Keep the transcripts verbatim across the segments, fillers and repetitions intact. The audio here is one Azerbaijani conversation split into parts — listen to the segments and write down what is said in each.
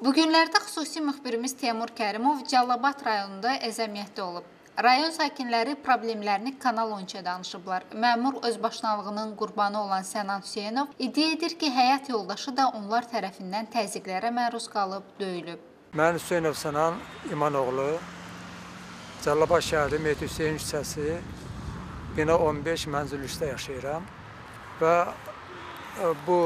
Bugünlərdə xüsusi müxbirimiz Teymur Kərimov Cəlilabad rayonunda əzəmiyyətdə olub. Rayon sakinləri problemlərini Kanal on ikiyə danışıblar. Məmur özbaşınalığının qurbanı olan Sənan Hüseynov iddia edir ki, həyat yoldaşı da onlar tərəfindən təzyiqlərə məruz qalıb, döyülüb. Mən Hüseynov Sənan İmanoğlu, Cəlilabad şəhəri Mehdi Hüseyin küçəsi, bina on beş mənzil üstə yaşayıram və bu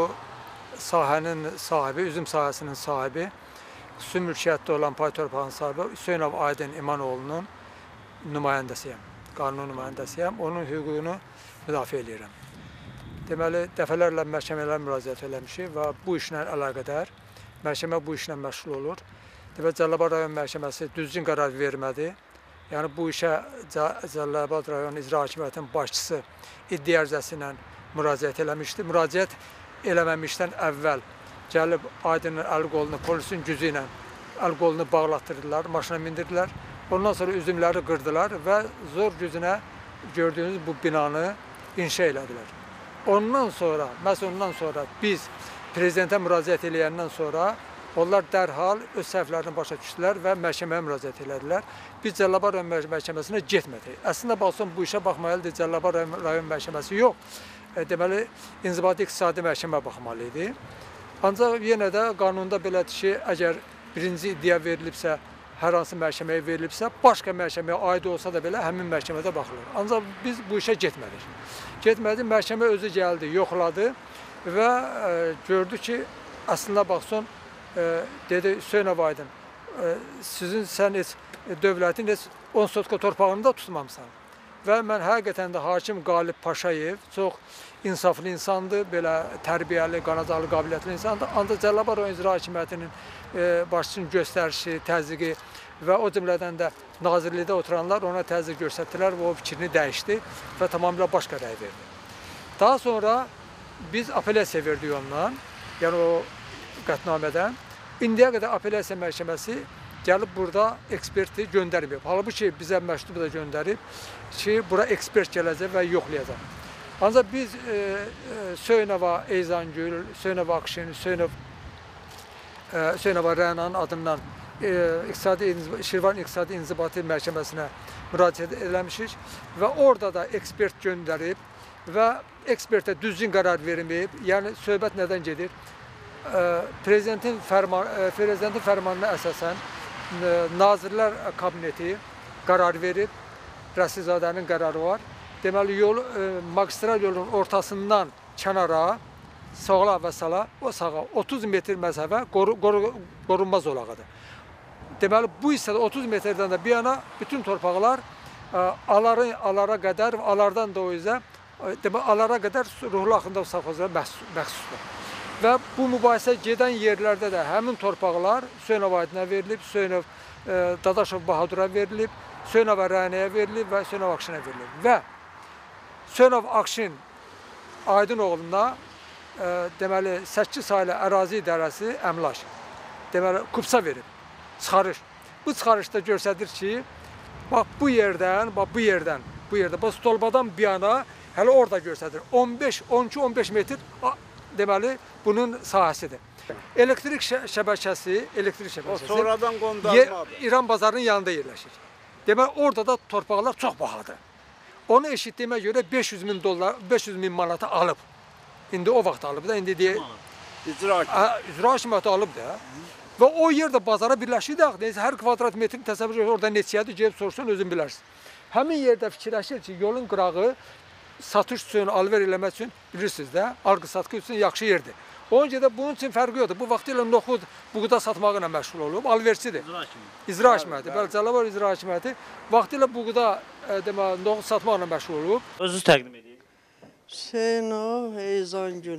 sahənin sahibi, üzüm sahəsinin sahibi, xüsusi mülkiyyətdə olan pay torpağının sahibi Hüseynov Aydın İmanoğlu'nun nümayəndəsiyəm, qanun nümayəndəsiyəm, onun hüququnu müdafiə edirəm. Deməli, dəfələrlə məhkəmələrə müraciət eləmişik və bu işlə əlaqədar məhkəmə bu işlə məşğul olur. Deməli, Cəlilabad rayon məhkəməsi düzgün qərar vermədi. Yəni, bu işə Cəlilabad rayon icra hakimiyyətinin başçısı iddia ərizəsi ilə müraciət eləmişdi. Müraciət eləməmişdən əvvəl gəlib Aydının əl qolunu polisin gücü ilə əl qolunu bağlatdırdılar, maşına mindirdilər. Ondan sonra üzümləri qırdılar və zor gücünə gördüyünüz bu binanı inşa elədilər. Ondan sonra, məhz ondan sonra biz prezidentə müraciət eləyəndən sonra onlar dərhal öz səhvlərini başa düşdülər və məhkəməyə müraciət elədilər. Biz Cəlilabad rayon məhkəməsinə getmədik. Əslində baxsın, bu işə baxmalıdır Cəlilabad rayon məhkəməsi yox. Deməli, inzibati iqtisadi məhkəmə baxmalı idi. Ancaq yenə də qanunda belədir ki, əgər birinci iddia verilibsə, hər hansı məhkəməyə verilibsə, başqa məhkəməyə aid olsa da belə həmin məhkəmədə baxılır. Ancaq biz bu işə getmədik. Getmədik, məhkəmə özü gəldi, yoxladı və e, gördü ki, əslində baxsın, e, dedi Hüseynov Aydın, e, sizin sən heç dövlətin heç on sotka torpağını da tutmamısan. Və mən həqiqətən də hakim Qalib Paşayev çox insaflı insandır, belə tərbiyəli, qanacaqlı, qabiliyyətli insandır. Ancaq Cəlilabad rayon icra hakimiyyətinin e, başçısının göstərişi, təzyiqi və o cümlədən də nazirlikdə oturanlar ona təzyiq göstərdilər və o fikrini dəyişdi və tamamilə başqa rəy verdi. Daha sonra biz apellyasiya verdik ondan, yəni o qətnamədən. İndiyə qədər apellyasiya məhkəməsi gəlib burada eksperti göndərməyib. Halbuki bizə məktub da göndərib ki, bura ekspert gələcək və yoxlayacaq. Ancaq biz e, e, Söynova Eyzangül, Söynova Akşin, Söynov, e, Söynova Rənanın adından e, İqtisadi, Şirvan İqtisadi İnzibati Məhkəməsinə müraciət eləmişik və orada da ekspert göndərib və ekspertə düzgün qərar verməyib. Yəni, söhbət nədən gedir? E, prezidentin, fərman, e, prezidentin fərmanına əsasən e, Nazirlər Kabineti qərar verib, Rəsulzadənin qərarı var. Deməli, yol, e, magistral yolun ortasından kənara, sağla və sala, o sağa otuz metr məsafə qoru, qoru, qorunma zolağıdır. Deməli, bu hissədə otuz metrdən də bir yana bütün torpaqlar e, aları, alara qədər, alardan da o üzə, e, deməli, alara qədər ruhlu axında savxozlara məxsusdur. Və bu mübahisə gedən yerlərdə də həmin torpaqlar Hüseynov Aydına verilib, Hüseynov e, Dadaşov Bahadura verilib, Hüseynov Rənəyə verilib və Hüseynov Akşinə verilib. Və Hüseynov Akşin Aydınoğlu'na e, deməli səkkiz saylı ərazi idarəsi əmlak, deməli kupsa verib, çıxarış. Bu çıxarışda göstərir ki, bax bu yerdən, bax bu yerdən, bu yerdə, bax stolbadan bir yana hələ orada göstərir. on beş, on iki, on beş metr deməli bunun sahəsidir. Elektrik şəbəkəsi, elektrik şəbəkəsi sonradan qondarma İran bazarının yanında yerləşir. Deməli orada da torpaqlar çox bahadır. Onu eşitdiyimə görə beş yüz min dollar, beş yüz min manata alıb. İndi o vaxt alıb da, indi deyə icra hakimiyyəti alıb da. Və o yerdə bazara birləşir də, hər kvadrat metrin təsəvvür edir, orada neçəyədir, gəlib soruşsun, özün bilərsin. Həmin yerdə fikirləşir ki, yolun qırağı satış üçün, alver eləmək üçün, bilirsiniz də, alqı-satqı üçün yaxşı yerdir. Onun üçün də bunun üçün fərqi yoxdur. Bu vaxtı ilə noxud buğda satmağı ilə məşğul olub, alversidir. İcra hakimiyyəti. Bəli, Cəlilabad icra hakimiyyəti vaxtı ilə buğda e, deməli, noxud satmaqla məşğul olub. Özünüz təqdim edin. Hüseynov Eyzangül.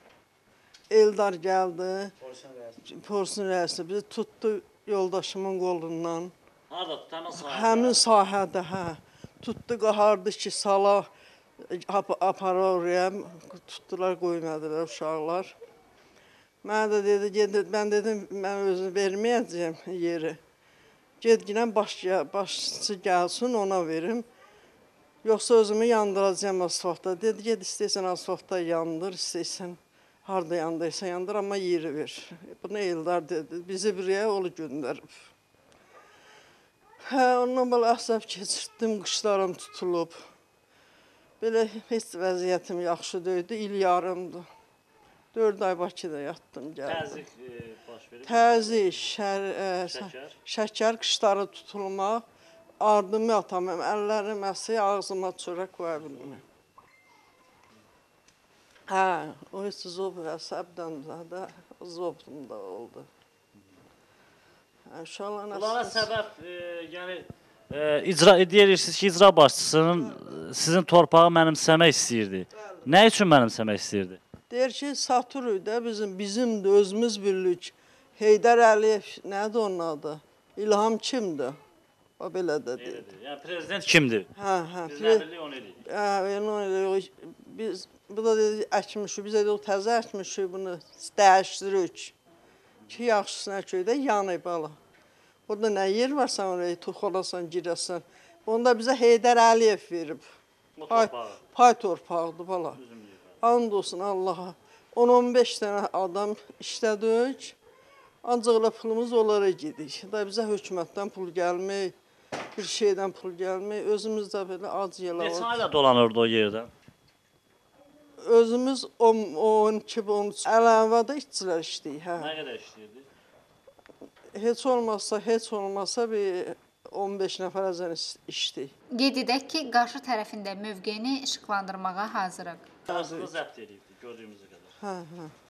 Eldar gəldi. Polisin rəisi bizi tutdu yoldaşımın qolundan. Harada tutdu? Həmin sahədə? Həmin sahədə, hə. Tutdu, qahardı ki, sala apara oraya, tutdular, qoymadılar uşaqlar. Mənə də dedi, ged, mən dedim, mən özünü verməyəcəyim yeri. Gedginən baş, başçı gəlsin, ona verim. Yoxsa özümü yandıracağım asfaltda. Dedi, ged istəysən asfaltda yandır, istəysən harda yandıysa yandır, amma yeri ver. Bu nə Eldar dedi, bizi birəyə onu göndərib. Hə, ondan belə əsəb keçirtdim, qışlarım tutulub. Belə heç vəziyyətim yaxşı deyildi, il yarımdır. Dörd ay Bakıda yatdım, gəldim. Təzyiq e, baş verir. Təzyiq, şər, ə, Şəkər. şəkər, qışları tutulmaq, ardımı atamam, əllərim əsi, ağzıma çörək qoya bilmirəm. Hə, o heç zob əsəbdən də, zobdum da oldu. Hə, uşaqların Bunlara əsəb... səbəb, e, yəni e, icra deyirsiniz ki, icra başçısının sizin torpağı mənimsəmək istəyirdi. Nə üçün mənimsəmək istəyirdi? Deyir ki, Satürk də bizim, bizim də özümüz birlik. Heydər Əliyev, nədir onun adı? İlham kimdir? O belə də deyir. Yəni prezident kimdir? Hə, hə. Biz nə bilirik onu edirik. Hə, yəni onu edirik. Biz, bu da dedi, əkmişik, biz dedik, təzə əkmişik, bunu dəyişdiririk. Ki, yaxşısına köydə yanıb ala. Burada nə yer var, sən oraya tuxalasan, girəsən. Onu da bizə Heydər Əliyev verib. O Pay, torpağı. pay torpağıdır, bala. Üzümlüyü. And olsun Allaha. on on beş dənə adam işlədik. Ancaq elə pulumuz onlara gedik. Da bizə hökumətdən pul gəlmək, bir şeydən pul gəlmək. Özümüz də belə ac yela Neçə var. ayda dolanırdı o yerdən? Özümüz on iki on üç əlavədə işçilər işləyik. Hə. Nə qədər işləyirdi? Heç olmazsa, heç olmazsa bir on beş nəfər əzən işləyik. Qeyd edək ki, qarşı tərəfində mövqeyini işıqlandırmağa hazırıq. Təzyiqi zəbt edibdi, gördüyümüzə qədər. Hə, hə.